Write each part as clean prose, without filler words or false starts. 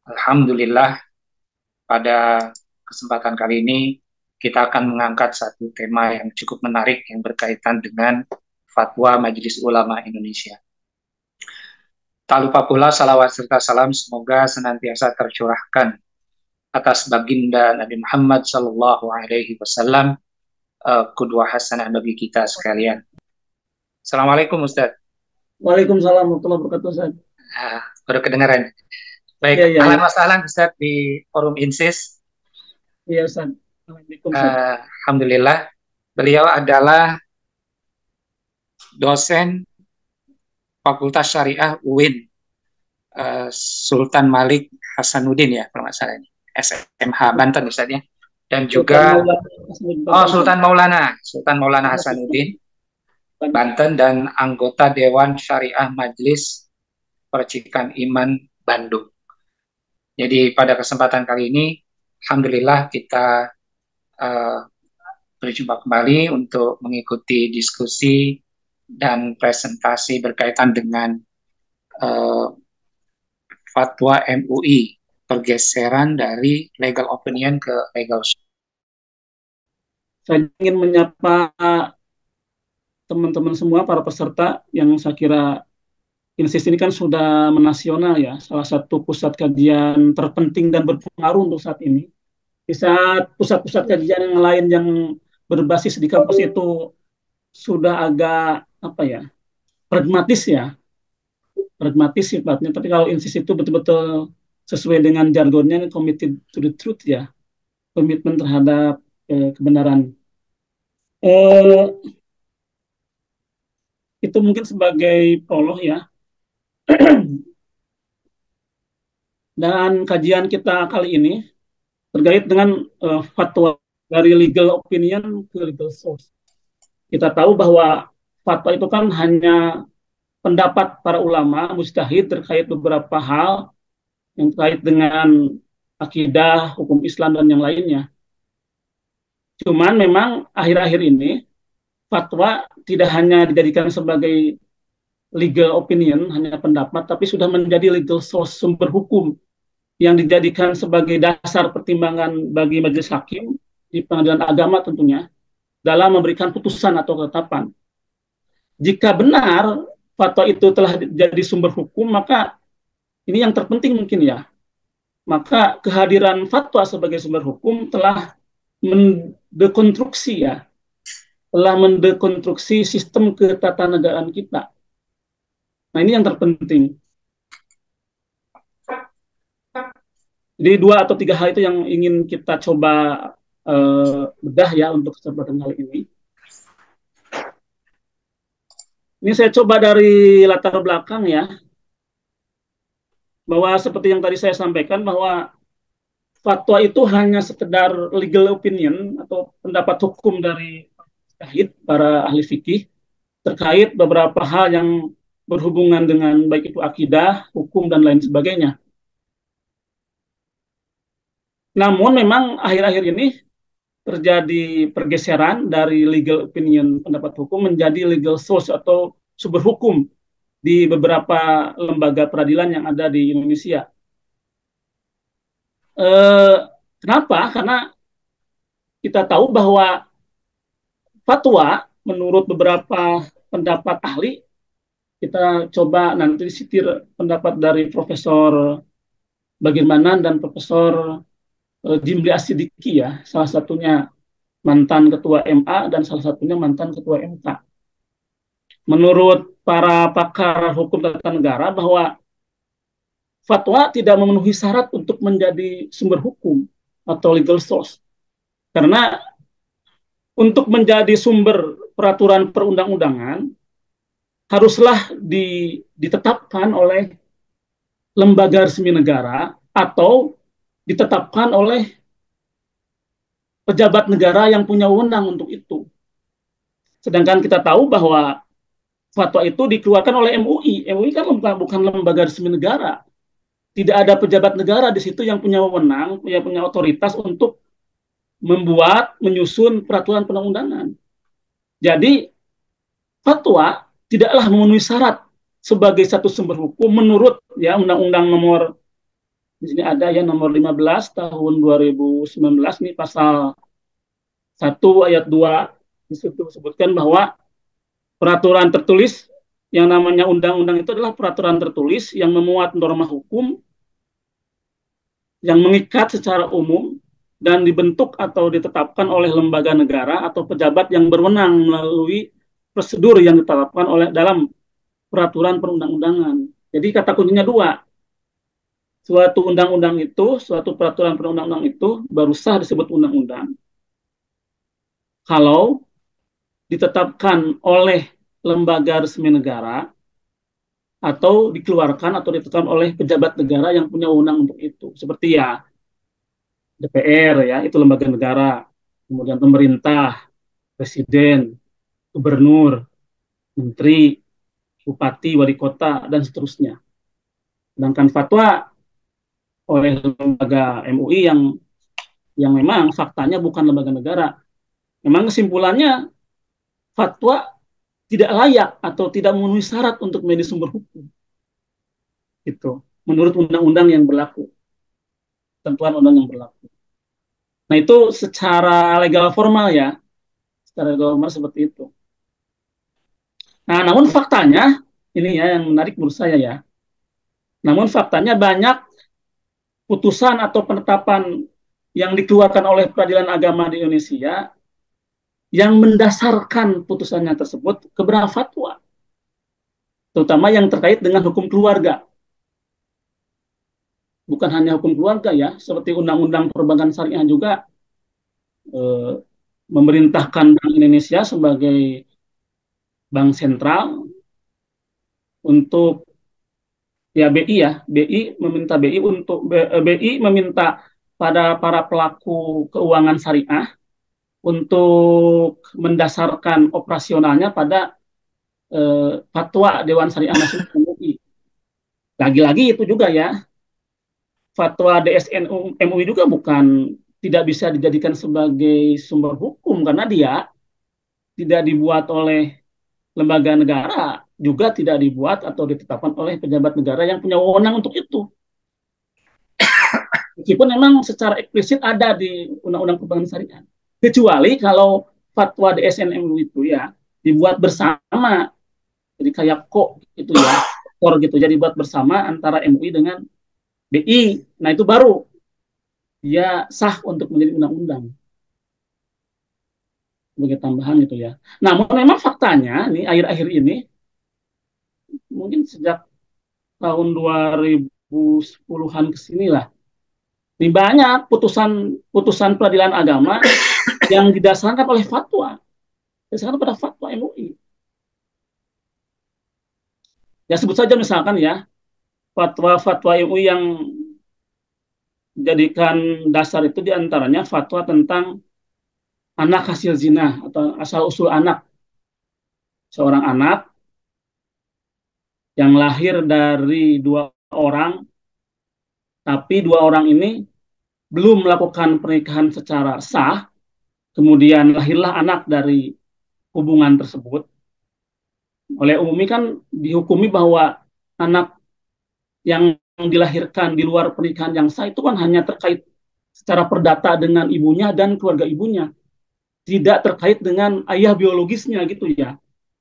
Alhamdulillah, pada kesempatan kali ini kita akan mengangkat satu tema yang cukup menarik yang berkaitan dengan fatwa Majelis Ulama Indonesia. Tak lupa pula salawat serta salam semoga senantiasa tercurahkan atas baginda Nabi Muhammad Sallallahu Alaihi Wasallam, qudwah hasanah bagi kita sekalian. Assalamualaikum Ustaz. Waalaikumsalam warahmatullahi wabarakatuh, Ustaz. Baru kedengaran. Baik, Iya, iya, ahlan iya. wa sahlan Ustaz di forum INSIS. Iya, Ustaz. Assalamualaikum, Ustaz. Alhamdulillah, beliau adalah dosen Fakultas Syariah UIN, Sultan Malik Hasanuddin ya kalau nggak salah ini, SMH Banten misalnya, dan Sultan juga Maulana Hasanuddin Banten, Ustaz. Sultan Maulana Hasanuddin Banten, dan anggota Dewan Syariah Majelis Percikan Iman Bandung. Jadi pada kesempatan kali ini, alhamdulillah kita uh, berjumpa kembali untuk mengikuti diskusi dan presentasi berkaitan dengan uh, fatwa MUI, pergeseran dari legal opinion ke legal. Saya ingin menyapa teman-teman semua, para peserta yang saya kira INSIS ini kan sudah menasional ya, salah satu pusat kajian terpenting dan berpengaruh untuk saat ini. Di saat pusat-pusat kajian yang lain yang berbasis di kampus itu sudah agak apa ya, pragmatis ya, pragmatis sifatnya. Tapi kalau INSIS itu betul-betul sesuai dengan jargonnya committed to the truth ya, komitmen terhadap kebenaran. Eh, itu mungkin sebagai prolog ya. Dan kajian kita kali ini terkait dengan fatwa dari legal opinion ke legal source. Kita tahu bahwa fatwa itu kan hanya pendapat para ulama mujtahid terkait beberapa hal yang terkait dengan akidah, hukum Islam dan yang lainnya. Cuman memang akhir-akhir ini fatwa tidak hanya dijadikan sebagai legal opinion, hanya pendapat, tapi sudah menjadi legal source, sumber hukum yang dijadikan sebagai dasar pertimbangan bagi majelis hakim di pengadilan agama tentunya dalam memberikan putusan atau ketetapan. Jika benar fatwa itu telah jadi sumber hukum, maka ini yang terpenting mungkin ya. Maka kehadiran fatwa sebagai sumber hukum telah mendekonstruksi ya, telah mendekonstruksi sistem ketatanegaraan kita. Nah, ini yang terpenting. Jadi dua atau tiga hal itu yang ingin kita coba bedah ya untuk kesempatan kali ini. Ini saya coba dari latar belakang ya, bahwa seperti yang tadi saya sampaikan bahwa fatwa itu hanya sekedar legal opinion atau pendapat hukum dari para ahli fikih terkait beberapa hal yang berhubungan dengan baik itu akidah, hukum dan lain sebagainya. Namun memang akhir-akhir ini terjadi pergeseran dari legal opinion pendapat hukum menjadi legal source atau sumber hukum di beberapa lembaga peradilan yang ada di Indonesia. Eh, Kenapa? Karena kita tahu bahwa fatwa menurut beberapa pendapat ahli, kita coba nanti sitir pendapat dari Profesor Bagirmanan dan Profesor Jimli Asidiki ya, salah satunya mantan ketua MA dan salah satunya mantan ketua MK. Menurut para pakar hukum tata negara bahwa fatwa tidak memenuhi syarat untuk menjadi sumber hukum atau legal source. Karena untuk menjadi sumber peraturan perundang-undangan haruslah ditetapkan oleh lembaga resmi negara atau ditetapkan oleh pejabat negara yang punya wewenang untuk itu. Sedangkan kita tahu bahwa fatwa itu dikeluarkan oleh MUI. MUI kan bukan lembaga resmi negara. Tidak ada pejabat negara di situ yang punya wewenang, yang punya otoritas untuk membuat, menyusun peraturan perundang-undangan. Jadi fatwa tidaklah memenuhi syarat sebagai satu sumber hukum menurut ya Undang-Undang Nomor Di sini ada ya nomor 15 tahun 2019 nih pasal 1 ayat 2 di situ disebutkan bahwa peraturan tertulis yang namanya undang-undang itu adalah peraturan tertulis yang memuat norma hukum yang mengikat secara umum dan dibentuk atau ditetapkan oleh lembaga negara atau pejabat yang berwenang melalui prosedur yang ditetapkan oleh dalam peraturan perundang-undangan. Jadi kata kuncinya dua, suatu peraturan perundang-undang itu baru sah disebut undang-undang kalau ditetapkan oleh lembaga resmi negara atau dikeluarkan atau ditetapkan oleh pejabat negara yang punya wewenang untuk itu. Seperti ya DPR ya, itu lembaga negara, kemudian pemerintah, presiden, gubernur, menteri, bupati, wali kota, dan seterusnya. Sedangkan fatwa oleh lembaga MUI yang memang faktanya bukan lembaga negara. Memang kesimpulannya fatwa tidak layak atau tidak memenuhi syarat untuk menjadi sumber hukum. Itu menurut undang-undang yang berlaku, tentuan undang yang berlaku. Nah, itu secara legal formal ya, secara legal formal seperti itu. Nah, namun faktanya ini ya yang menarik menurut saya ya. Namun faktanya banyak putusan atau penetapan yang dikeluarkan oleh peradilan agama di Indonesia yang mendasarkan putusannya tersebut kepada fatwa, terutama yang terkait dengan hukum keluarga. Bukan hanya hukum keluarga ya, seperti Undang-Undang Perbankan Syariah juga eh, memerintahkan Bank Indonesia sebagai bank sentral untuk ya BI ya, BI meminta pada para pelaku keuangan syariah untuk mendasarkan operasionalnya pada fatwa Dewan Syariah Nasional MUI. Lagi-lagi itu juga ya, fatwa DSN MUI juga bukan tidak bisa dijadikan sebagai sumber hukum karena dia tidak dibuat oleh lembaga negara, juga tidak dibuat atau ditetapkan oleh pejabat negara yang punya wewenang untuk itu. Meskipun memang secara eksplisit ada di Undang-Undang Perbankan Syariah. Kecuali kalau fatwa DSN MUI itu ya dibuat bersama, jadi kayak kok gitu ya, kor gitu, jadi buat bersama antara MUI dengan BI. Nah itu baru dia sah untuk menjadi undang-undang sebagai tambahan gitu ya. Namun memang faktanya nih akhir-akhir ini mungkin sejak tahun 2010-an ke sini lah. Ini banyak putusan peradilan agama yang didasarkan oleh fatwa, didasarkan pada fatwa MUI. Ya sebut saja misalkan ya, fatwa-fatwa MUI yang dijadikan dasar itu diantaranya fatwa tentang anak hasil zina atau asal usul anak. Seorang anak yang lahir dari dua orang, tapi dua orang ini belum melakukan pernikahan secara sah, kemudian lahirlah anak dari hubungan tersebut. Oleh umumnya kan dihukumi bahwa anak yang dilahirkan di luar pernikahan yang sah itu kan hanya terkait secara perdata dengan ibunya dan keluarga ibunya, tidak terkait dengan ayah biologisnya gitu ya.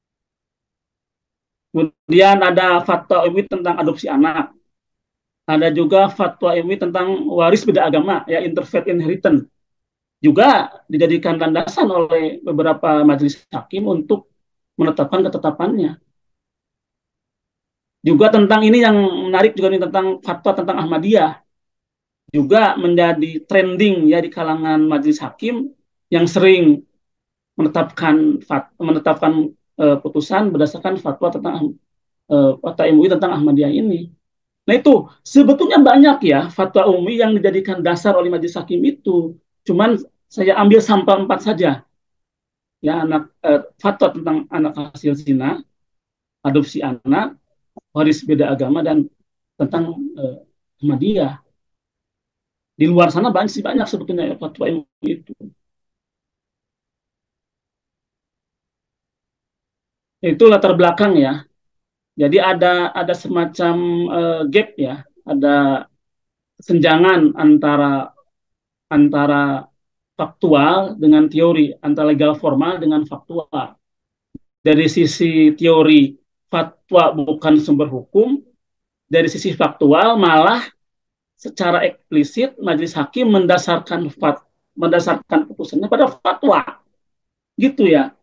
Kemudian ada fatwa MUI tentang adopsi anak. Ada juga fatwa MUI tentang waris beda agama, ya interfaith inheritance. Juga dijadikan landasan oleh beberapa majelis hakim untuk menetapkan ketetapannya. Juga tentang ini yang menarik juga ini tentang fatwa tentang Ahmadiyah. Juga menjadi trending ya di kalangan majelis hakim yang sering menetapkan putusan berdasarkan fatwa tentang fatwa MUI tentang Ahmadiyah ini. Nah itu sebetulnya banyak ya fatwa MUI yang dijadikan dasar oleh majelis hakim itu. Cuman saya ambil sampel 4 saja. Ya fatwa tentang anak hasil zina, adopsi anak, waris beda agama dan tentang Ahmadiyah. Di luar sana banyak sebetulnya ya, fatwa MUI itu. Itu latar belakang ya. Jadi ada semacam gap ya, ada kesenjangan antara antara faktual dengan teori, antara legal formal dengan faktual. Dari sisi teori, fatwa bukan sumber hukum. Dari sisi faktual, malah secara eksplisit majelis hakim mendasarkan putusannya pada fatwa, gitu ya.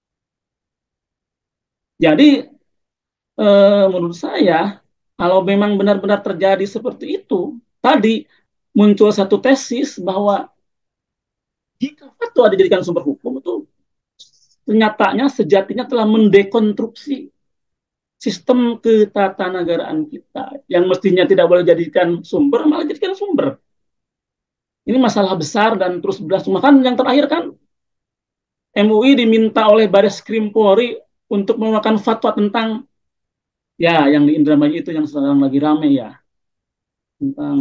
Jadi menurut saya, kalau memang benar-benar terjadi seperti itu, tadi muncul satu tesis bahwa jika fatwa dijadikan sumber hukum itu nyatanya sejatinya telah mendekonstruksi sistem ketatanegaraan kita yang mestinya tidak boleh jadikan sumber malah jadikan sumber. Ini masalah besar dan terus berlangsung. Bahkan yang terakhir kan MUI diminta oleh Baris Krim Polri untuk mengeluarkan fatwa tentang ya yang di Indramayu itu yang sekarang lagi rame ya tentang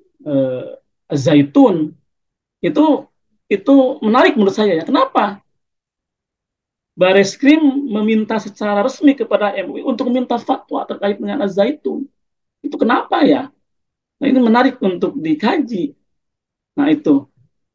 zaitun itu itu menarik menurut saya ya. Kenapa? Bareskrim meminta secara resmi kepada MUI untuk meminta fatwa terkait dengan zaitun. Itu kenapa ya? Nah, ini menarik untuk dikaji. Nah, itu.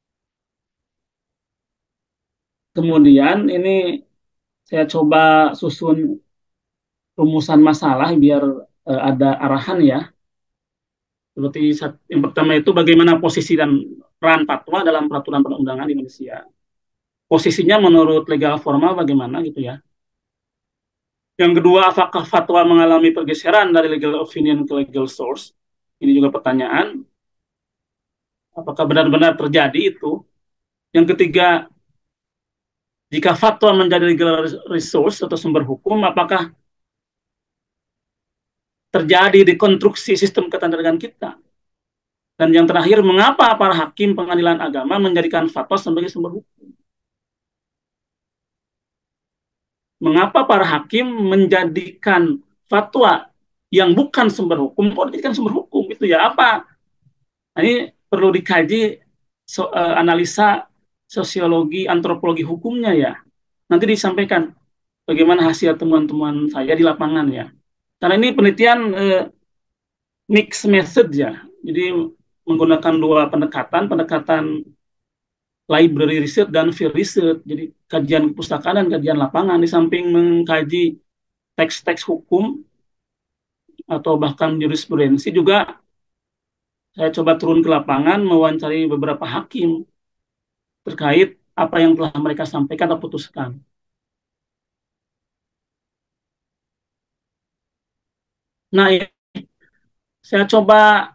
Kemudian ini saya coba susun rumusan masalah biar ada arahan ya. Seperti yang pertama itu bagaimana posisi dan peran fatwa dalam peraturan perundang-undangan di Indonesia. Posisinya menurut legal formal bagaimana gitu ya. Yang kedua, apakah fatwa mengalami pergeseran dari legal opinion ke legal source? Ini juga pertanyaan. Apakah benar-benar terjadi itu? Yang ketiga, jika fatwa menjadi legal resource atau sumber hukum, apakah terjadi dekonstruksi sistem ketatanegaraan kita? Dan yang terakhir, mengapa para hakim pengadilan agama menjadikan fatwa sebagai sumber hukum? Mengapa para hakim menjadikan fatwa yang bukan sumber hukum kok dijadikan sumber hukum? Itu ya apa? Nah, ini perlu dikaji analisa sosiologi, antropologi hukumnya ya. Nanti disampaikan bagaimana hasil temuan-temuan saya di lapangan ya. Karena ini penelitian mixed method ya. Jadi menggunakan dua pendekatan, pendekatan library research dan field research. Jadi kajian perpustakaan dan kajian lapangan di samping mengkaji teks-teks hukum atau bahkan jurisprudensi juga saya coba turun ke lapangan mewawancari beberapa hakim terkait apa yang telah mereka sampaikan atau putuskan. Nah, saya coba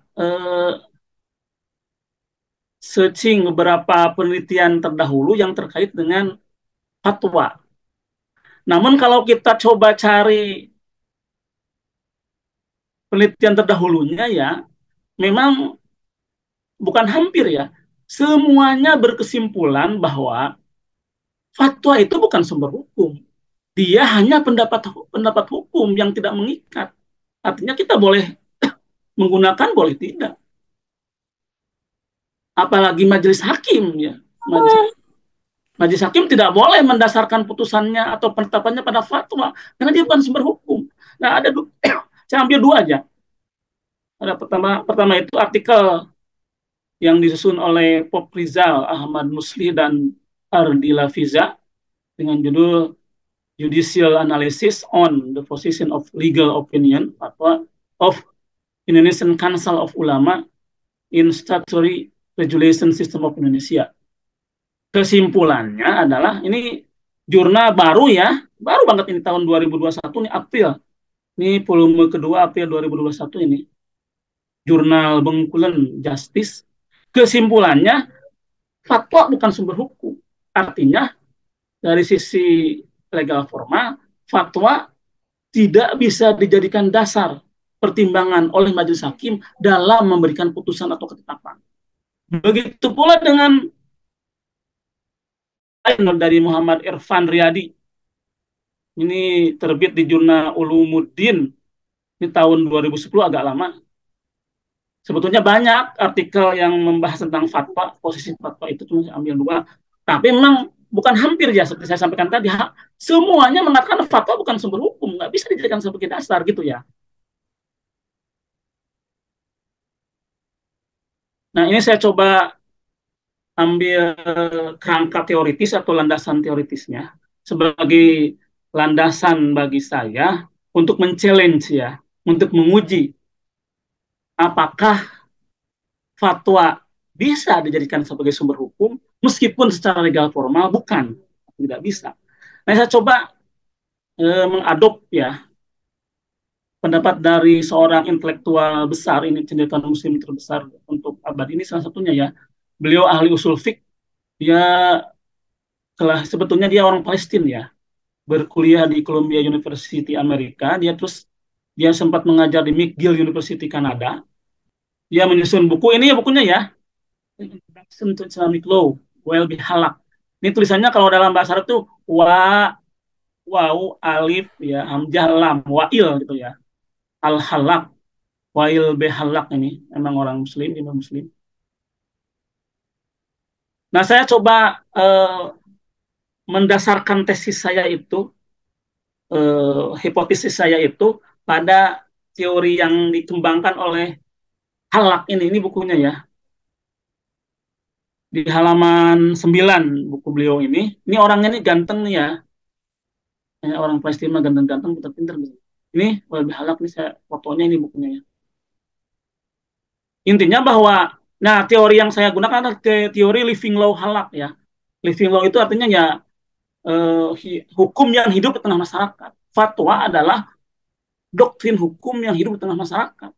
searching beberapa penelitian terdahulu yang terkait dengan fatwa. Namun kalau kita coba cari penelitian terdahulunya ya, memang bukan hampir ya, semuanya berkesimpulan bahwa fatwa itu bukan sumber hukum. Dia hanya pendapat hukum yang tidak mengikat. Artinya kita boleh menggunakan, boleh tidak. Apalagi majelis hakim ya. Majelis hakim tidak boleh mendasarkan putusannya atau penetapannya pada fatwa karena dia bukan sumber hukum. Nah, ada saya ambil dua aja. Ada pertama itu artikel yang disusun oleh Pop Rizal, Ahmad Musli dan Ardila Fiza dengan judul Judicial Analysis on the Position of Legal Opinion fatwa of Indonesian Council of Ulama in Statutory Regulation System of Indonesia. Kesimpulannya adalah ini jurnal baru ya, baru banget ini tahun 2021 nih April. Ini volume kedua April 2021 ini. Jurnal Bengkulen Justice. Kesimpulannya fatwa bukan sumber hukum. Artinya dari sisi legal formal, fatwa tidak bisa dijadikan dasar pertimbangan oleh majelis hakim dalam memberikan putusan atau ketetapan. Begitu pula dengan dari Muhammad Irfan Riyadi. Ini terbit di jurnal Ulumuddin. Ini tahun 2010 agak lama. Sebetulnya banyak artikel yang membahas tentang fatwa, posisi fatwa itu cuma ambil dua. Tapi memang bukan hampir ya seperti saya sampaikan tadi, semuanya mengatakan fatwa bukan sumber hukum, nggak bisa dijadikan sebagai dasar gitu ya. Nah, ini perlu dikaji analisa sosiologi antropologi hukumnya ya. Nanti disampaikan bagaimana hasil temuan-temuan saya di lapangan ya. Saya coba turun ke lapangan mewawancari beberapa hakim terkait apa yang telah mereka sampaikan atau putuskan. Nah, Nah, ini saya coba ambil kerangka teoritis atau landasan teoritisnya sebagai landasan bagi saya untuk men-challenge ya, untuk menguji apakah fatwa bisa dijadikan sebagai sumber hukum meskipun secara legal formal bukan, tidak bisa. Nah, saya coba mengadop ya pendapat dari seorang intelektual besar, ini cendekiawan muslim terbesar untuk abad ini salah satunya ya. Beliau ahli usul fik, dia sebetulnya dia orang Palestina ya, berkuliah di Columbia University Amerika, dia sempat mengajar di McGill University Kanada. Dia menyusun buku ini ya, bukunya ya, Introduction to Islamic Law, Walby Halak. Ini tulisannya kalau dalam bahasa Arab itu wau alif ya hamzah lam wail gitu ya. Al Halak, Wail Behalak, ini emang orang Muslim, Imam Muslim. Nah, saya coba mendasarkan tesis saya itu, hipotesis saya itu pada teori yang dikembangkan oleh Halak ini bukunya ya. Di halaman 9 buku beliau ini. Ini orangnya ini ganteng nih ya. Orang Palestina ganteng-ganteng, pintar-pintar. Ini Wail Behalak, nih saya fotonya, ini bukunya ya. Intinya bahwa, nah, teori yang saya gunakan adalah teori living law Halak ya. Living law itu artinya ya hukum yang hidup di tengah masyarakat. Fatwa adalah doktrin hukum yang hidup di tengah masyarakat.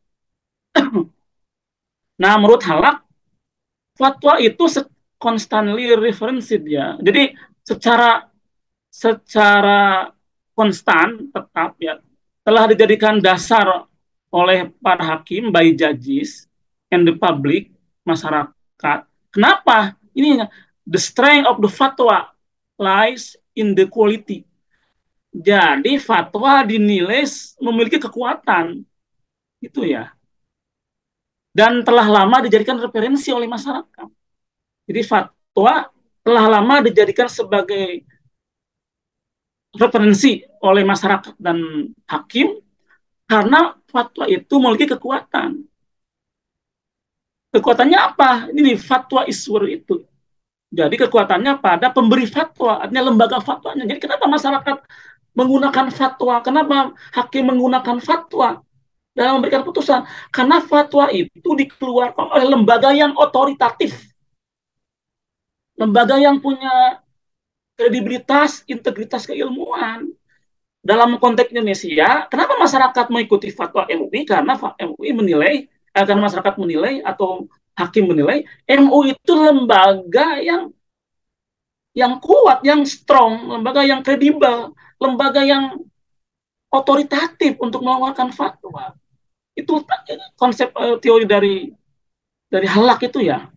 Nah, menurut Halak, fatwa itu constantly referenced ya. Jadi secara secara konstan tetap ya telah dijadikan dasar oleh para hakim, by judges and the public, masyarakat. Kenapa? Ini the strength of the fatwa lies in the quality. Jadi fatwa dinilai memiliki kekuatan, itu ya. Dan telah lama dijadikan referensi oleh masyarakat. Jadi fatwa telah lama dijadikan sebagai referensi oleh masyarakat dan hakim karena fatwa itu memiliki kekuatan. Kekuatannya apa? Ini fatwa iswur itu. Jadi kekuatannya pada pemberi fatwa, artinya lembaga fatwanya. Jadi kenapa masyarakat menggunakan fatwa? Kenapa hakim menggunakan fatwa dalam memberikan putusan? Karena fatwa itu dikeluarkan oleh lembaga yang otoritatif. Lembaga yang punya kredibilitas, integritas keilmuan. Dalam konteks Indonesia, kenapa masyarakat mengikuti fatwa MUI? Karena MUI menilai, karena masyarakat menilai atau hakim menilai, MUI itu lembaga yang kuat, yang strong, lembaga yang kredibel, lembaga yang otoritatif untuk mengeluarkan fatwa. Itu konsep teori dari Halak itu ya.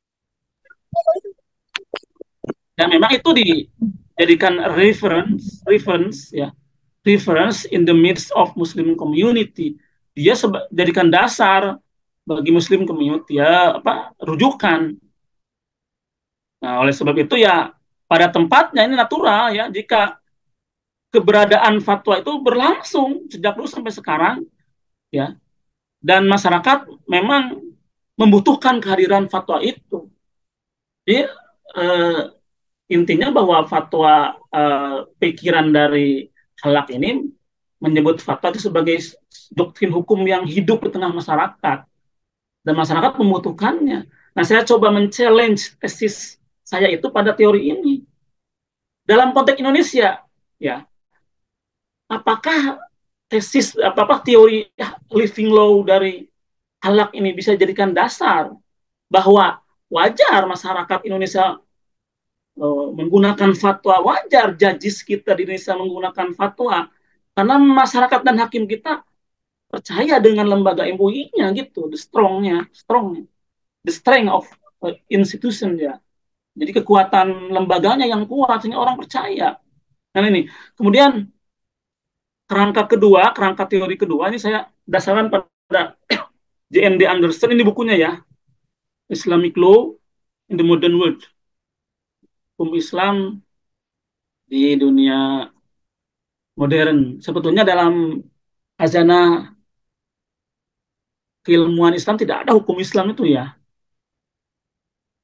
Dan memang itu dijadikan reference ya, reference in the midst of Muslim community. Dia jadikan dasar bagi Muslim community ya, rujukan. Nah, oleh sebab itu ya pada tempatnya ini natural ya jika keberadaan fatwa itu berlangsung sejak dulu sampai sekarang ya, dan masyarakat memang membutuhkan kehadiran fatwa itu. Jadi intinya bahwa fatwa pikiran dari Halak ini menyebut fatwa itu sebagai doktrin hukum yang hidup di tengah masyarakat dan masyarakat membutuhkannya. Nah, saya coba men-challenge tesis saya itu pada teori ini. Dalam konteks Indonesia, ya, apakah teori living law dari Halak ini bisa jadikan dasar bahwa wajar masyarakat Indonesia menggunakan fatwa, wajar judges kita di Indonesia menggunakan fatwa karena masyarakat dan hakim kita percaya dengan lembaga MUI-nya gitu, strongnya, the strength of institution ya. Jadi kekuatan lembaganya yang kuat sehingga orang percaya. Nah, ini kemudian kerangka teori kedua ini saya dasarkan pada JND Anderson, ini bukunya ya, Islamic Law in the Modern World, hukum Islam di dunia modern. Sebetulnya dalam khazanah keilmuan Islam tidak ada hukum Islam itu ya.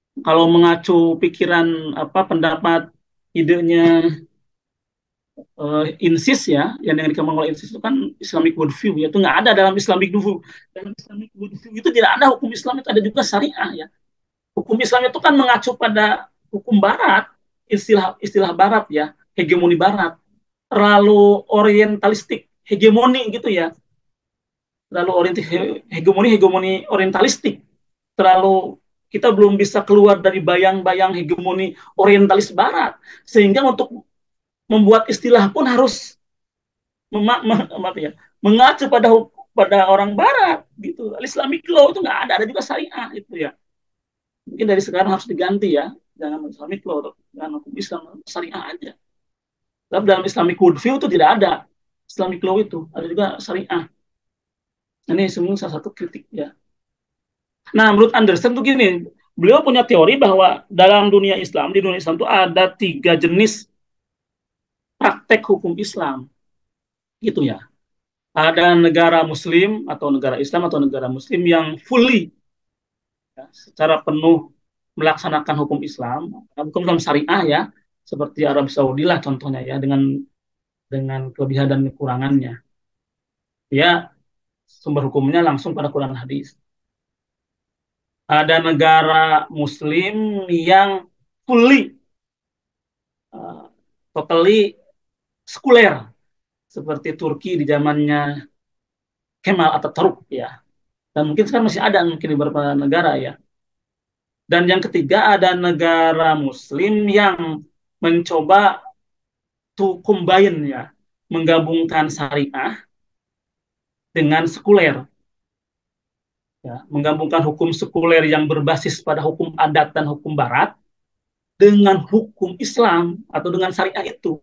Kalau mengacu pikiran apa pendapat idenya INSIS ya, yang dikembangkan oleh INSIS itu kan Islamic worldview ya, itu nggak ada dalam Islamic worldview. Dalam Islamic worldview itu tidak ada hukum Islam, itu ada juga syariah ya. Hukum Islam itu kan mengacu pada hukum Barat, istilah Barat ya, hegemoni Barat, terlalu orientalistik, hegemoni gitu ya, terlalu hegemoni orientalistik, terlalu kita belum bisa keluar dari bayang-bayang hegemoni orientalis Barat, sehingga untuk membuat istilah pun harus ya, mengacu pada orang Barat gitu. Islamic law itu nggak ada, ada juga syariah itu ya. Mungkin dari sekarang harus diganti ya, jangan Islamic law, jangan hukum Islam, syariah aja. Tapi dalam Islamic worldview itu tidak ada Islamic law itu, ada juga syariah. Ini semua salah satu kritik ya. Nah, menurut Anderson tuh gini, beliau punya teori bahwa dalam dunia Islam, di dunia Islam itu ada 3 jenis praktek hukum Islam, gitu ya. Ada negara Muslim atau negara Islam atau negara Muslim yang fully ya, secara penuh melaksanakan hukum Islam, hukum Islam syariah ya, seperti Arab Saudi lah contohnya ya, dengan kelebihan dan kekurangannya. Ya, sumber hukumnya langsung pada Quran hadis. Ada negara Muslim yang fully, uh, totally sekuler, seperti Turki di zamannya Kemal Atatürk ya. Dan mungkin sekarang masih ada mungkin di beberapa negara ya. Dan yang ketiga ada negara Muslim yang mencoba to combine ya, menggabungkan syariah dengan sekuler, ya, menggabungkan hukum sekuler yang berbasis pada hukum adat dan hukum Barat dengan hukum Islam atau dengan syariah itu.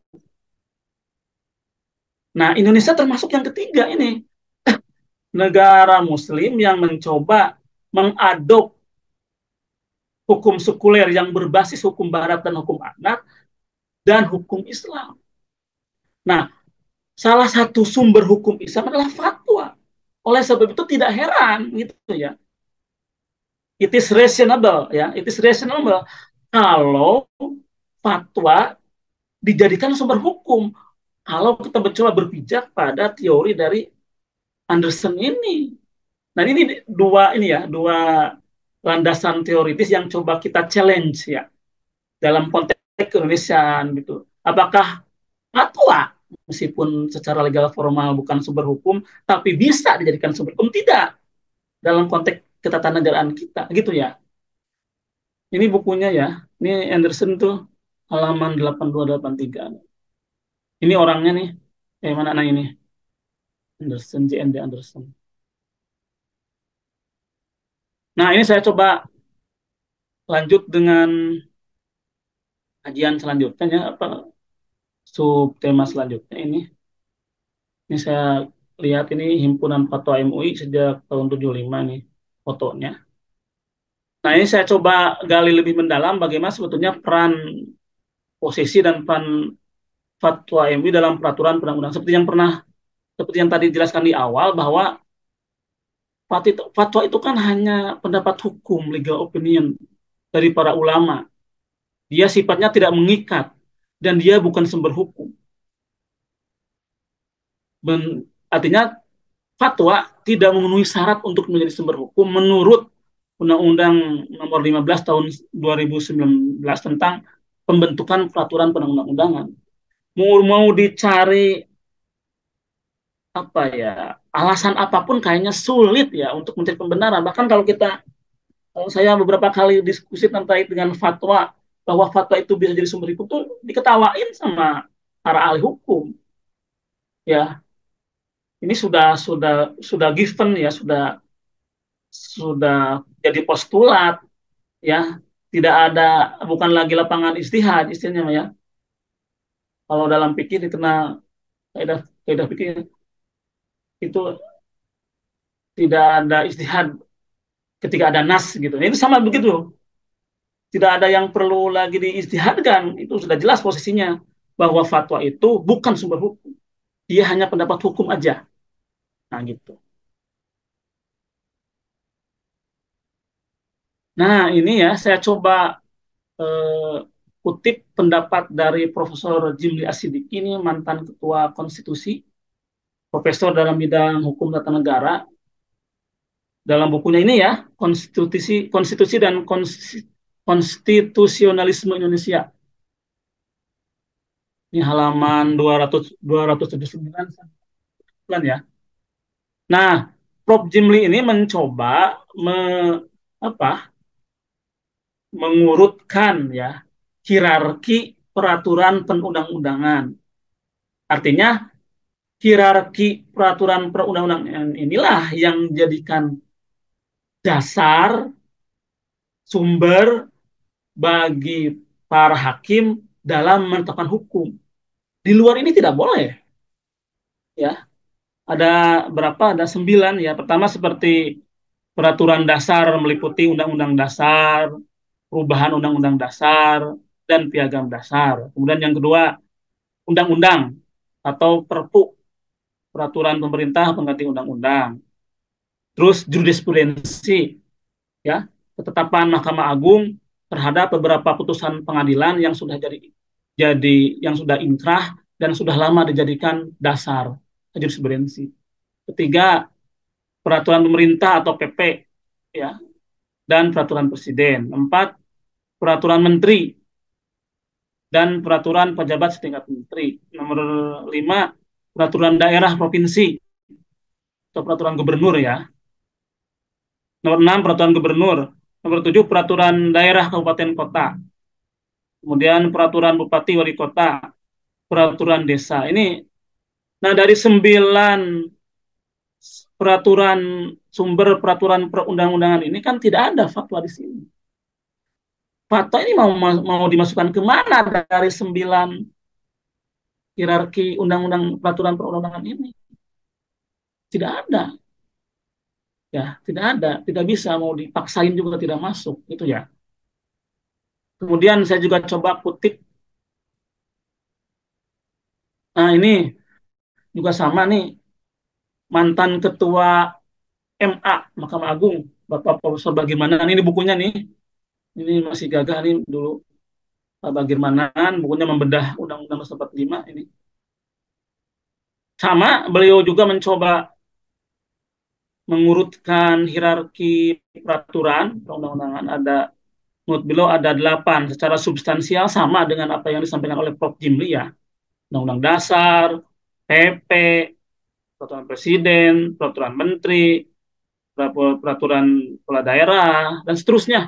Nah, Indonesia termasuk yang ketiga ini, negara Muslim yang mencoba mengadop hukum sekuler yang berbasis hukum Barat dan hukum adat dan hukum Islam. Nah, salah satu sumber hukum Islam adalah fatwa. Oleh sebab itu tidak heran gitu ya. It is reasonable ya, it is reasonable kalau fatwa dijadikan sumber hukum. Kalau kita mencoba berpijak pada teori dari Anderson ini. Nah, ini dua landasan teoritis yang coba kita challenge ya dalam konteks Indonesia gitu. Apakah fatwa meskipun secara legal formal bukan sumber hukum, tapi bisa dijadikan sumber hukum? Tidak dalam konteks ketatanegaraan kita, gitu ya. Ini bukunya ya, ini Anderson tuh halaman 8283. Ini orangnya nih, mana nah ini? Anderson, JND Anderson. Nah, ini saya coba lanjut dengan kajian selanjutnya ya, apa sub tema selanjutnya ini. Ini saya lihat ini himpunan fatwa MUI sejak tahun 75 nih fotonya. Nah, ini saya coba gali lebih mendalam bagaimana sebetulnya peran posisi dan peran fatwa MUI dalam peraturan perundang-undang. Seperti yang tadi dijelaskan di awal bahwa fatwa itu kan hanya pendapat hukum, legal opinion dari para ulama. Dia sifatnya tidak mengikat dan dia bukan sumber hukum. Artinya fatwa tidak memenuhi syarat untuk menjadi sumber hukum menurut Undang-Undang Nomor 15 Tahun 2019 tentang pembentukan peraturan perundang-undangan. Mau dicari apa ya, alasan apapun kayaknya sulit ya untuk mencari pembenaran. Bahkan kalau saya beberapa kali diskusi terkait dengan fatwa bahwa fatwa itu bisa jadi sumber hukum tuh diketawain sama para ahli hukum ya. Ini sudah given ya, sudah jadi postulat ya, tidak ada, bukan lagi lapangan istihad istilahnya ya. Kalau dalam pikir dikenal kaidah kaidah pikir itu tidak ada istihad ketika ada nas gitu. Ini sama begitu, tidak ada yang perlu lagi diistihadkan, itu sudah jelas posisinya bahwa fatwa itu bukan sumber hukum, dia hanya pendapat hukum aja. Nah gitu. Nah, ini ya saya coba eh, kutip pendapat dari Profesor Jimli Asidiki, ini mantan Ketua Konstitusi, Profesor dalam bidang hukum tata negara. Dalam bukunya ini ya, Konstitusi dan Konstitusionalisme Indonesia. Ini halaman 279 ya. Nah, Prof. Jimli ini mencoba me, apa, mengurutkan ya hierarki peraturan perundang-undangan. Artinya hierarki peraturan perundang-undangan inilah yang jadikan dasar sumber bagi para hakim dalam menetapkan hukum. Di luar ini tidak boleh, ya. Ada berapa? Ada 9 ya. Pertama seperti peraturan dasar meliputi undang-undang dasar, perubahan undang-undang dasar, dan piagam dasar. Kemudian yang kedua, undang-undang atau perpu, peraturan pemerintah pengganti undang-undang. Terus jurisprudensi, ya, ketetapan Mahkamah Agung terhadap beberapa putusan pengadilan yang sudah jadi yang sudah inkrah dan sudah lama dijadikan dasar jurisprudensi. Ketiga, peraturan pemerintah atau PP, ya, dan peraturan presiden. Empat, peraturan menteri dan peraturan pejabat setingkat menteri. Nomor 5, peraturan daerah provinsi atau peraturan gubernur ya. Nomor 6, peraturan gubernur. Nomor 7, peraturan daerah kabupaten kota. Kemudian peraturan bupati wali kota, peraturan desa. Nah, dari 9 peraturan sumber peraturan perundang-undangan ini kan tidak ada fatwa di sini. Fatwa ini mau dimasukkan ke mana dari 9 hierarki undang-undang peraturan perundang-undangan ini? Tidak ada, ya, tidak ada, tidak bisa, mau dipaksain juga tidak masuk, itu ya. Kemudian saya juga coba kutip, nah ini juga sama nih, mantan ketua MA, Mahkamah Agung, Bapak Profesor Bagirmanan, ini bukunya nih, ini masih gagah nih dulu, Pak Bagirmanan, bukunya membedah Undang-Undang 45 ini. Sama, beliau juga mencoba mengurutkan hierarki peraturan perundang-undangan. Menurut beliau ada 8 secara substansial sama dengan apa yang disampaikan oleh Prof. Jimli ya. Undang-undang dasar, PP, peraturan presiden, peraturan menteri, peraturan kepala daerah, dan seterusnya.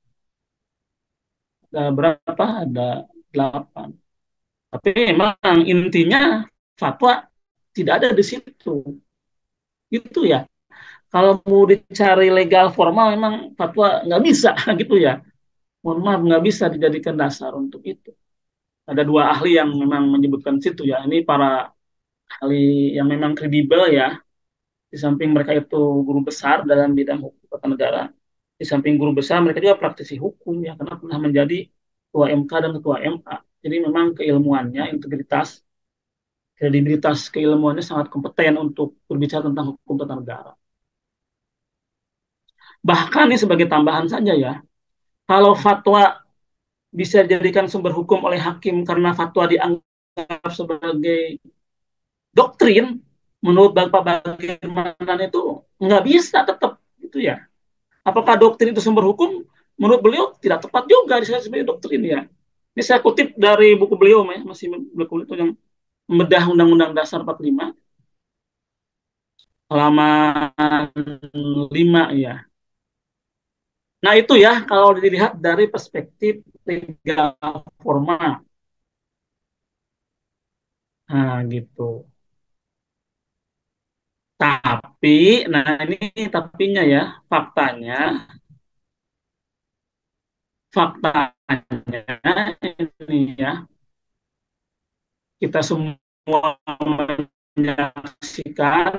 Ada berapa? Ada 8. Tapi memang intinya fatwa tidak ada di situ. Itu ya. Kalau mau dicari legal formal memang fatwa nggak bisa gitu ya. Mohon maaf, nggak bisa dijadikan dasar untuk itu. Ada 2 ahli yang memang menyebutkan situ ya. Ini para ahli yang memang kredibel ya. Di samping mereka itu guru besar dalam bidang hukum tata negara. Di samping guru besar mereka juga praktisi hukum ya, karena pernah menjadi ketua MK dan ketua MA. Jadi memang keilmuannya, integritas, kredibilitas keilmuannya sangat kompeten untuk berbicara tentang hukum tata negara. Bahkan ini sebagai tambahan saja ya, kalau fatwa bisa dijadikan sumber hukum oleh hakim karena fatwa dianggap sebagai doktrin, menurut Bapak Bagirmanan itu nggak bisa tetap itu ya. Apakah doktrin itu sumber hukum? Menurut beliau tidak tepat juga sebagai doktrin ya. Ini saya kutip dari buku beliau masih buku itu yang membedah Undang-Undang Dasar 45 halaman 5 ya. Nah itu ya kalau dilihat dari perspektif legal formal. Nah gitu. Tapi, nah ini tapinya ya, faktanya, faktanya ini ya, kita semua menyaksikan,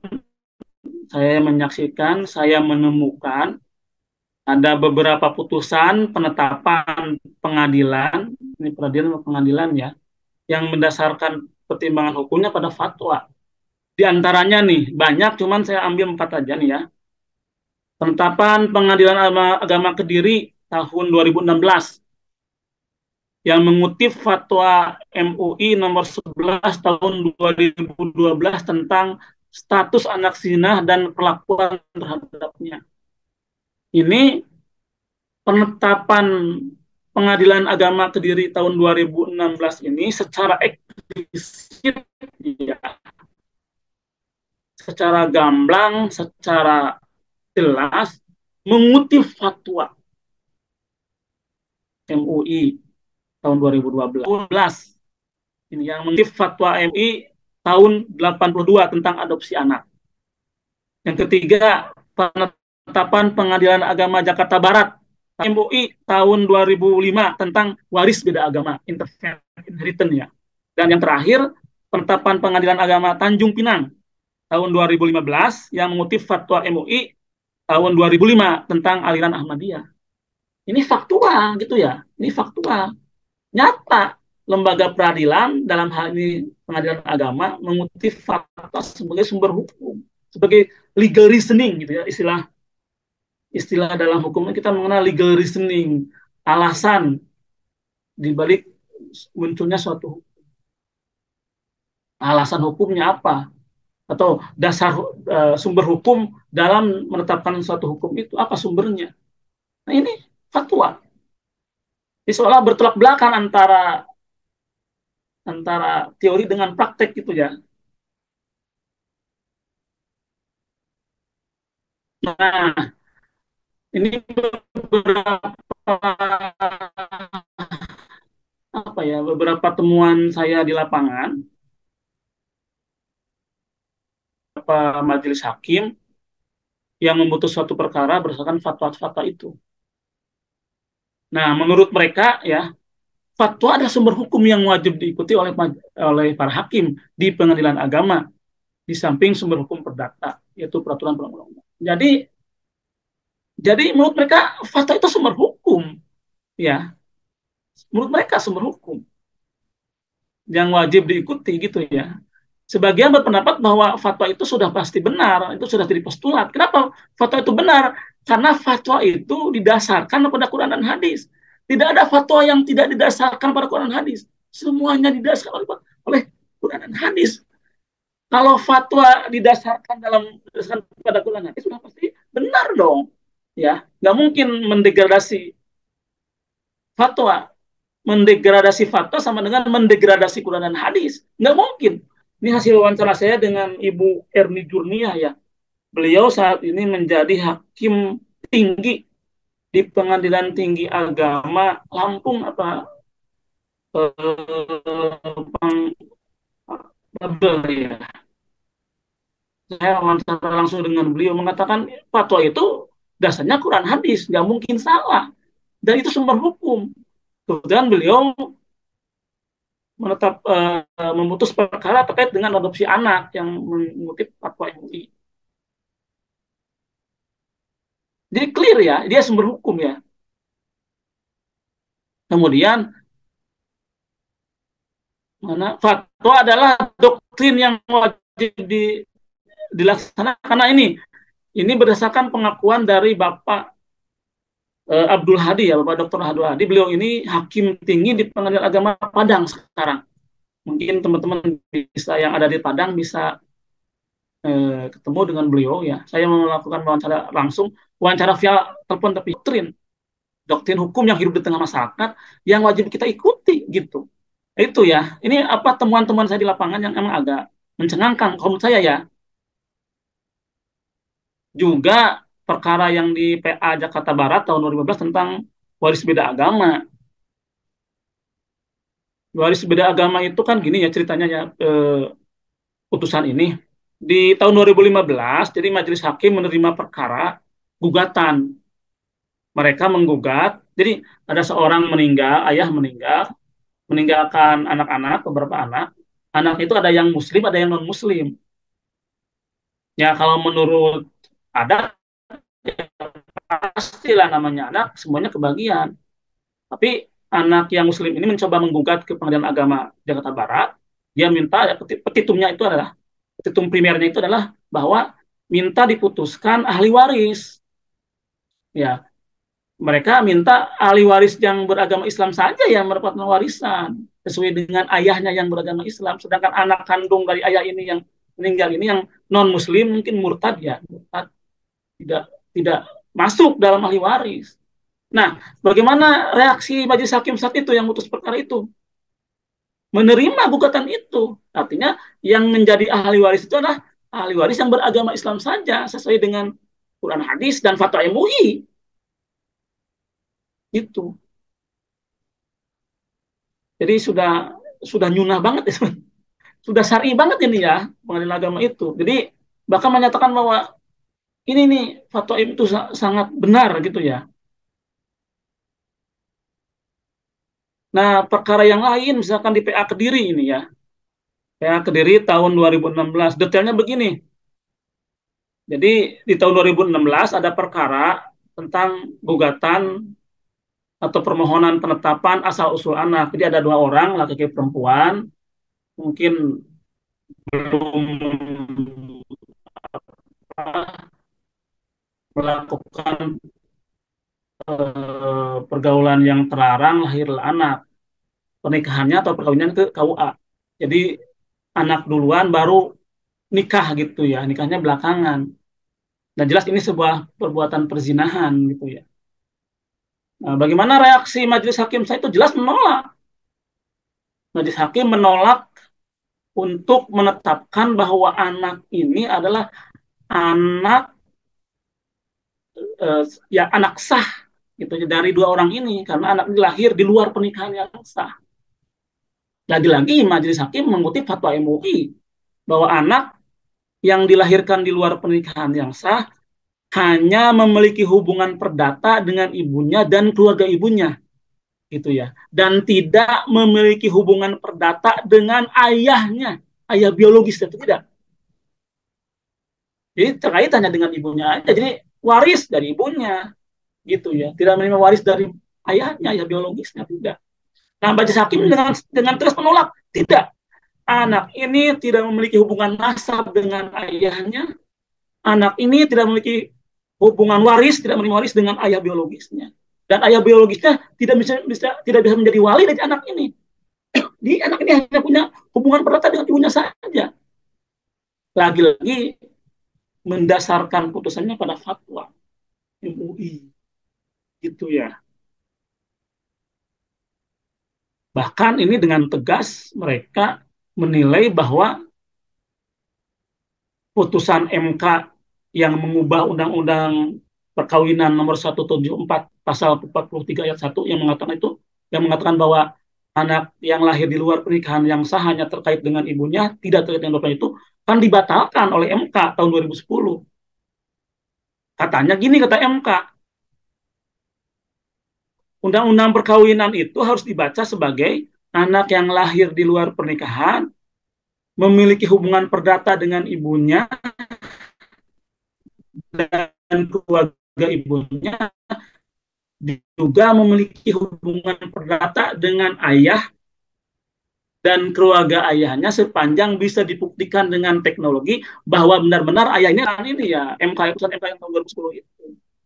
saya menemukan ada beberapa putusan penetapan pengadilan, ini pengadilan ya, yang mendasarkan pertimbangan hukumnya pada fatwa. Di antaranya nih banyak, cuman saya ambil 4 aja nih ya. Penetapan Pengadilan Agama Kediri tahun 2016 yang mengutip fatwa MUI nomor 11 tahun 2012 tentang status anak zina dan perlakuan terhadapnya. Ini penetapan Pengadilan Agama Kediri tahun 2016 ini secara eksplisit, ya, secara gamblang, secara jelas mengutip fatwa MUI tahun 2012. Ini yang mengutip fatwa MUI tahun 82 tentang adopsi anak. Yang ketiga, penetapan Pengadilan Agama Jakarta Barat MUI tahun 2005 tentang waris beda agama, inheritance ya. Dan yang terakhir, penetapan Pengadilan Agama Tanjung Pinang tahun 2015 yang mengutip fatwa MUI tahun 2005 tentang aliran Ahmadiyah. Ini faktual gitu ya. Ini faktual. Nyata lembaga peradilan dalam hal ini Pengadilan Agama mengutip fatwa sebagai sumber hukum, sebagai legal reasoning gitu ya, istilah dalam hukumnya kita mengenal legal reasoning, alasan dibalik munculnya suatu alasan hukumnya apa, atau dasar sumber hukum dalam menetapkan suatu hukum itu apa sumbernya. Nah ini fatwa. Jadi seolah bertolak belakang antara teori dengan praktek gitu ya. Nah, ini beberapa temuan saya di lapangan, beberapa majelis hakim yang memutus suatu perkara berdasarkan fatwa-fatwa itu. Nah, menurut mereka ya, fatwa adalah sumber hukum yang wajib diikuti oleh para hakim di pengadilan agama di samping sumber hukum perdata yaitu peraturan perundang-undangan. Jadi menurut mereka fatwa itu sumber hukum, ya. Menurut mereka sumber hukum yang wajib diikuti gitu ya. Sebagian berpendapat bahwa fatwa itu sudah pasti benar, itu sudah jadi postulat. Kenapa fatwa itu benar? Karena fatwa itu didasarkan pada Quran dan hadis. Tidak ada fatwa yang tidak didasarkan pada Quran dan hadis. Semuanya didasarkan oleh Quran dan hadis. Kalau fatwa didasarkan pada Quran dan hadis sudah pasti benar dong. Ya, nggak mungkin fatwa mendegradasi fatwa sama dengan mendegradasi Quran dan hadis. Nggak mungkin. Ini hasil wawancara saya dengan Ibu Erni Jurnia ya. Beliau saat ini menjadi hakim tinggi di Pengadilan Tinggi Agama Lampung apa ya. Saya wawancara langsung dengan beliau mengatakan fatwa itu dasarnya Quran hadis, nggak mungkin salah. Dan itu sumber hukum. Kemudian beliau memutus perkara terkait dengan adopsi anak yang mengutip fatwa MUI. Jadi clear ya, dia sumber hukum ya. Kemudian fatwa adalah doktrin yang wajib dilaksanakan karena ini berdasarkan pengakuan dari Bapak Abdul Hadi ya, Bapak Dr. Abdul Hadi. Beliau ini hakim tinggi di Pengadilan Agama Padang sekarang. Mungkin teman-teman bisa yang ada di Padang bisa ketemu dengan beliau ya. Saya melakukan wawancara via telepon tapi doktrin hukum yang hidup di tengah masyarakat yang wajib kita ikuti gitu. Itu ya. Ini apa temuan-temuan saya di lapangan yang emang agak mencengangkan kalau menurut saya ya. Juga perkara yang di PA Jakarta Barat tahun 2015 tentang waris beda agama. Waris beda agama itu kan gini ya ceritanya ya, putusan ini. Di tahun 2015, jadi majelis hakim menerima perkara gugatan. Mereka menggugat, jadi ada seorang meninggal, ayah meninggal, meninggalkan anak-anak, beberapa anak. Anak itu ada yang muslim, ada yang non-muslim. Ya kalau menurut adat, ya pastilah namanya anak, semuanya kebagian. Tapi anak yang muslim ini mencoba menggugat ke Pengadilan Agama Jakarta Barat. Dia minta, petitumnya itu adalah, petitum primernya itu adalah bahwa minta diputuskan ahli waris. Ya, mereka minta ahli waris yang beragama Islam saja yang mendapatkan warisan sesuai dengan ayahnya yang beragama Islam. Sedangkan anak kandung dari ayah ini yang meninggal ini yang non Muslim mungkin murtad ya, murtad tidak tidak masuk dalam ahli waris. Nah, bagaimana reaksi majelis hakim saat itu yang memutus perkara itu? Menerima gugatan itu. Artinya yang menjadi ahli waris itu adalah ahli waris yang beragama Islam saja sesuai dengan Quran hadis dan fatwa MUI. Itu. Jadi sudah nyunah banget ya. Sudah syar'i banget ini ya pengadilan agama itu. Jadi bahkan menyatakan bahwa ini nih fatwa itu sangat benar gitu ya. Nah, perkara yang lain misalkan di PA Kediri ini ya. PA Kediri tahun 2016 detailnya begini. Jadi di tahun 2016 ada perkara tentang gugatan atau permohonan penetapan asal usul anak. Jadi ada dua orang, laki-laki perempuan, mungkin belum melakukan pergaulan yang terlarang, lahirlah anak. Pernikahannya atau perkawinannya ke KUA. Jadi anak duluan baru nikah gitu ya, nikahnya belakangan. Dan jelas ini sebuah perbuatan perzinahan gitu ya. Nah, bagaimana reaksi majelis hakim saya itu jelas menolak. Majelis hakim menolak untuk menetapkan bahwa anak ini adalah anak ya anak sah gitu dari dua orang ini karena anak ini lahir di luar pernikahan yang sah. Lagi-lagi majelis hakim mengutip fatwa MUI bahwa anak yang dilahirkan di luar pernikahan yang sah hanya memiliki hubungan perdata dengan ibunya dan keluarga ibunya gitu ya dan tidak memiliki hubungan perdata dengan ayahnya ayah biologis itu tidak. Jadi terkait hanya dengan ibunya aja. Jadi waris dari ibunya gitu ya. Tidak menerima waris dari ayahnya, ayah biologisnya tidak. Nah, majelis hakim dengan tegas menolak. Tidak. Anak ini tidak memiliki hubungan nasab dengan ayahnya. Anak ini tidak memiliki hubungan waris, tidak menerima waris dengan ayah biologisnya. Dan ayah biologisnya tidak bisa menjadi wali dari anak ini. Di anak ini hanya punya hubungan perdata dengan ibunya saja. Lagi-lagi mendasarkan putusannya pada fatwa MUI gitu ya. Bahkan ini dengan tegas mereka menilai bahwa putusan MK yang mengubah Undang-Undang Perkawinan nomor 174 pasal 43 ayat 1 yang mengatakan bahwa anak yang lahir di luar pernikahan yang sah hanya terkait dengan ibunya, tidak terkait dengan bapaknya itu kan dibatalkan oleh MK tahun 2010. Katanya gini kata MK, Undang-Undang Perkawinan itu harus dibaca sebagai anak yang lahir di luar pernikahan memiliki hubungan perdata dengan ibunya dan keluarga ibunya juga memiliki hubungan perdata dengan ayah dan keluarga ayahnya sepanjang bisa dibuktikan dengan teknologi bahwa benar-benar ayahnya kan ini ya MK putusan MK yang tahun 2010 itu.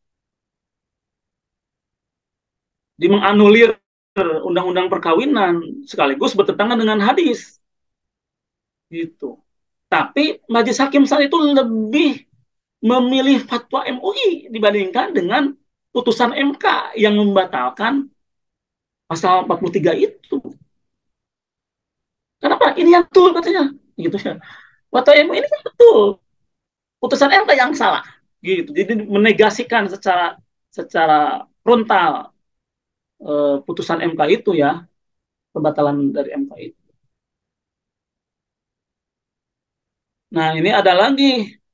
Di menganulir undang-undang perkawinan sekaligus bertentangan dengan hadis gitu. Tapi majelis hakim saat itu lebih memilih fatwa MUI dibandingkan dengan putusan MK yang membatalkan pasal 43 itu. Kenapa? Ini yang betul katanya. Gitu ya. Fatwa MUI ini kan betul. Putusan MK yang salah. Gitu. Jadi menegasikan secara secara frontal putusan MK itu ya, pembatalan dari MK itu. Nah, ini ada lagi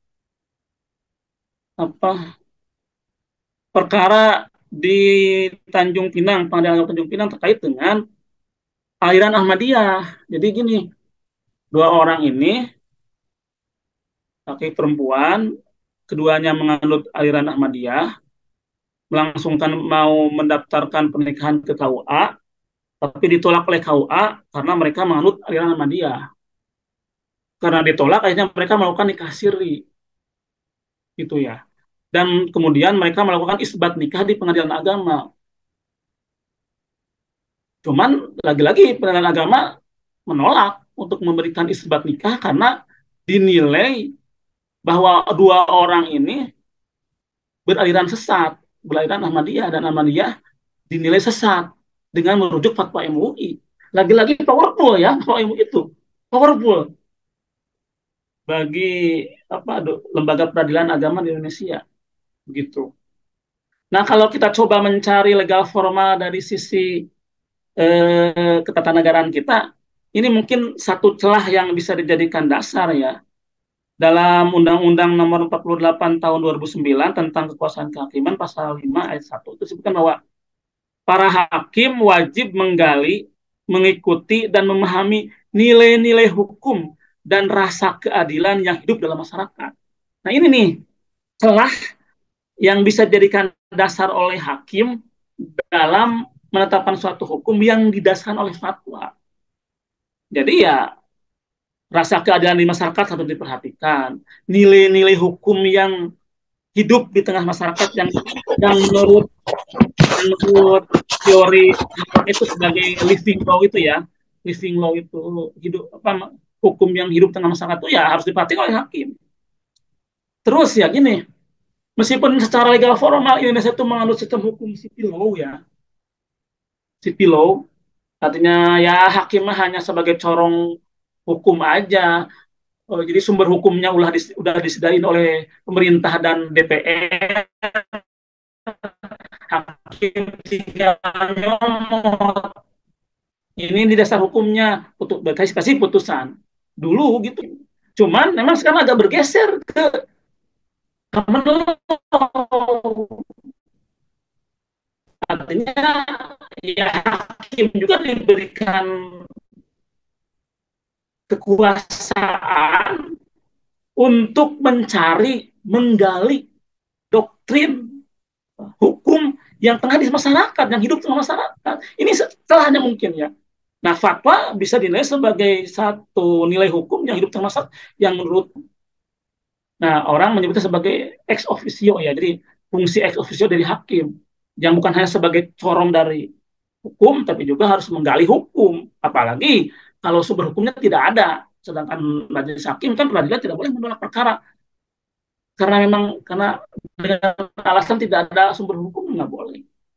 apa perkara di Tanjung Pinang, Pengadilan Tanjung Pinang terkait dengan aliran Ahmadiyah. Jadi gini, dua orang ini, laki perempuan, keduanya menganut aliran Ahmadiyah, melangsungkan mau mendaftarkan pernikahan ke KUA, tapi ditolak oleh KUA karena mereka menganut aliran Ahmadiyah. Karena ditolak, akhirnya mereka melakukan nikah siri, gitu ya. dan kemudian mereka melakukan isbat nikah di pengadilan agama. Cuman lagi-lagi pengadilan agama menolak untuk memberikan isbat nikah karena dinilai bahwa dua orang ini beraliran sesat, beraliran Ahmadiyah, dan Ahmadiyah dinilai sesat dengan merujuk fatwa MUI. Lagi-lagi powerful ya, fatwa MUI itu powerful bagi lembaga peradilan agama di Indonesia begitu. Nah, kalau kita coba mencari legal formal dari sisi ketatanegaraan kita, ini mungkin satu celah yang bisa dijadikan dasar ya. Dalam Undang-Undang Nomor 48 Tahun 2009 tentang Kekuasaan Kehakiman pasal 5 ayat 1 itu disebutkan bahwa para hakim wajib menggali, mengikuti dan memahami nilai-nilai hukum dan rasa keadilan yang hidup dalam masyarakat. Nah, ini nih celah yang bisa dijadikan dasar oleh hakim dalam menetapkan suatu hukum yang didasarkan oleh fatwa. Jadi ya rasa keadilan di masyarakat harus diperhatikan. Nilai-nilai hukum yang hidup di tengah masyarakat yang menurut teori itu sebagai living law itu ya, living law itu hidup hukum yang hidup tengah masyarakat itu ya harus diperhatikan oleh hakim. Terus ya gini, meskipun secara legal formal Indonesia itu menganut sistem hukum civil law ya, civil law artinya ya hakim hanya sebagai corong hukum aja. Jadi sumber hukumnya udah disediain oleh pemerintah dan DPR. Hakim tinggal nyomot. Ini di dasar hukumnya untuk kasih putusan. Dulu gitu. Cuman memang sekarang agak bergeser ke common law. Artinya ya hakim juga diberikan kekuasaan untuk mencari, menggali doktrin hukum yang tengah di masyarakat, yang hidup tengah masyarakat. Ini celahnya mungkin ya. Nah, fatwa bisa dinilai sebagai satu nilai hukum yang hidup tengah masyarakat, yang menurut orang menyebutnya sebagai ex officio ya. Jadi fungsi ex officio dari hakim yang bukan hanya sebagai corong dari hukum, tapi juga harus menggali hukum. Apalagi kalau sumber hukumnya tidak ada. Sedangkan majelis hakim kan peradilan tidak boleh menolak perkara karena dengan alasan tidak ada sumber hukum nggak boleh.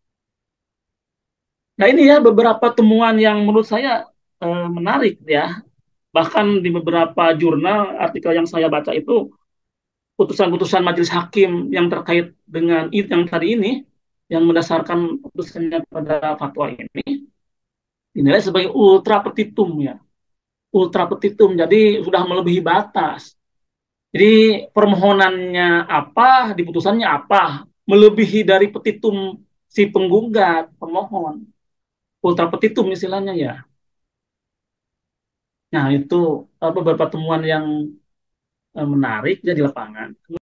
Nah ini ya beberapa temuan yang menurut saya menarik ya. Bahkan di beberapa jurnal artikel yang saya baca itu putusan-putusan majelis hakim yang terkait dengan yang tadi ini yang mendasarkan putusannya pada fatwa ini dinilai sebagai ultra petitum ya. Ultra petitum jadi sudah melebihi batas. Jadi permohonannya apa, diputusannya apa, melebihi dari petitum si penggugat, pemohon. Ultra petitum istilahnya ya. Nah, itu beberapa temuan yang menarik ya di lapangan.